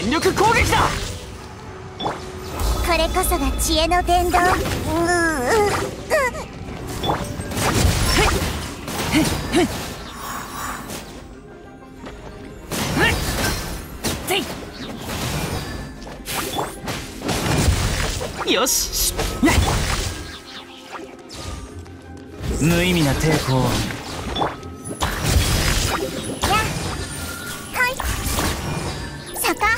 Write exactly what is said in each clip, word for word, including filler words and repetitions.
全力攻撃だ。 これこそが知恵の伝道。うううよし、無意味な抵抗。 やはい坂は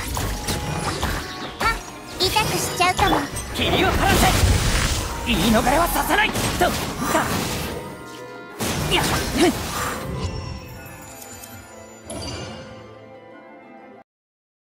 痛くしちゃうかも。 霧を晴らせ。言い逃れはさせないとか。やっ